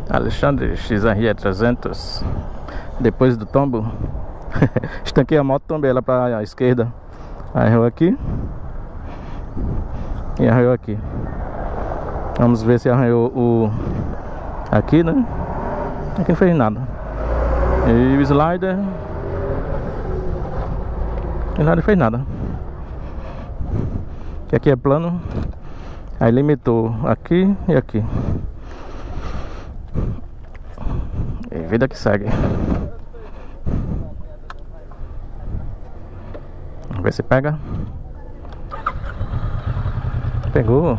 Alexandre XRE 300. Depois do tombo, estanquei a moto, tombei ela para a esquerda. Arranhou aqui e arranhou aqui. Vamos ver se arranhou o aqui, né? Aqui não fez nada. E o slider, não fez nada. Que aqui é plano. Aí limitou aqui e aqui. E vida que segue. Vamos ver se pega. Pegou.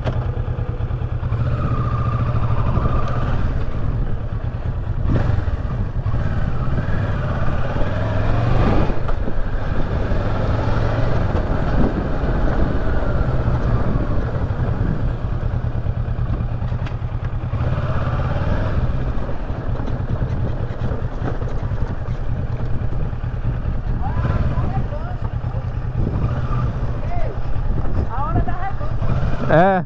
É.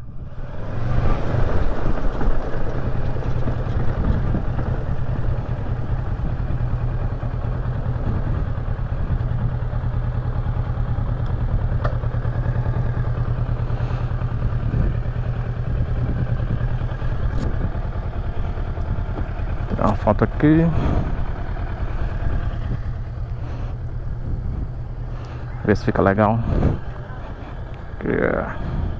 Tirar uma foto aqui. Ver se fica legal. Yeah.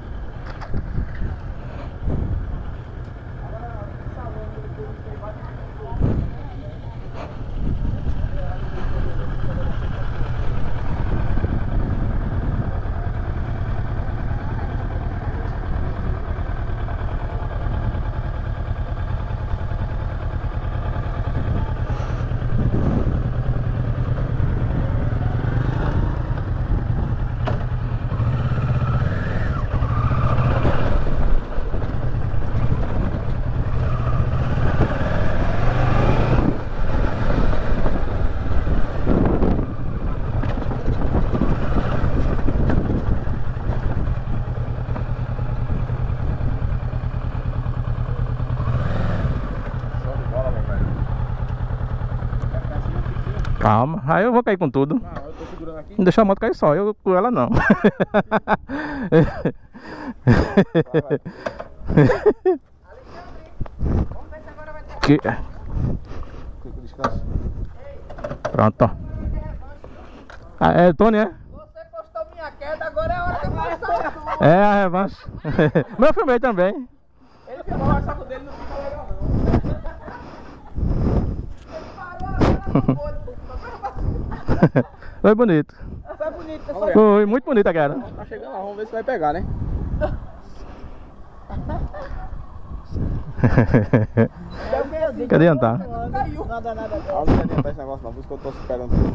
Calma, aí eu vou cair com tudo. Ah, eu tô segurando aqui. Não deixar a moto cair só, eu com ela não. Que... Pronto. Ah, é Tony, é? Você postou minha queda, agora é a hora que eu postar a sua. É a revanche. Mas eu filmei também. Ele filmou, mas o saco dele não fica legal não. Ele parou, agora Foi bonito. foi bonito, Foi muito bonita, cara. Tá chegando lá, vamos ver se vai pegar, né? Quer adiantar? Caiu. Nada. Não adianta esse negócio não, por isso que eu tô esperando tudo.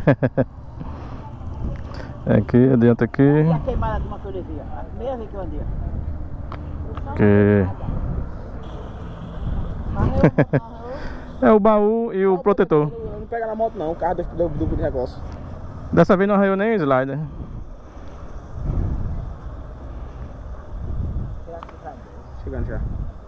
Aqui, adianta aqui. E a queimada de uma coresia? A primeira vez que eu andei. Que... É o baú e o protetor. Não pega na moto não, o carro deu duplo de negócio. Dessa vez não arranhou nem o slider. Chegando já.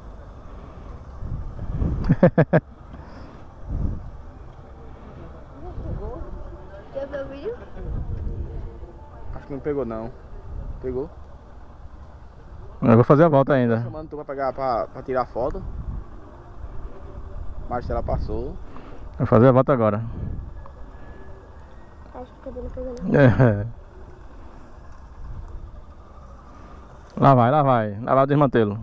Quer ver o vídeo? Acho que não pegou não. Pegou? Eu vou fazer a volta ainda. Chamando tu pra pegar pra tirar foto. Marcela passou. Vou fazer a volta agora. Acho que não pegou não. É. Lá vai. Lá vai o desmantelo.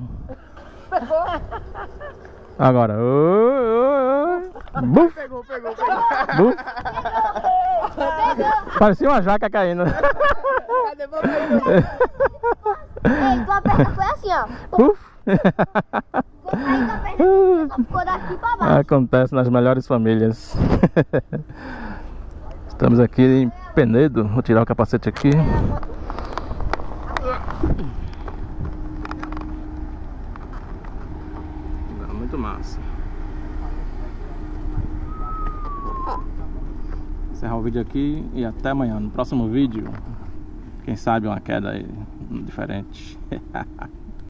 Agora. Buf! Pegou. Buf! Parecia uma jaca caindo. Cadê você? Ei, tua perna foi assim, ó. Buf! Aí tua perna só ficou daqui pra baixo. Acontece nas melhores famílias. Estamos aqui em Penedo. Vou tirar o capacete aqui. Muito massa. Encerrar o vídeo aqui e até amanhã. No próximo vídeo, quem sabe uma queda aí diferente.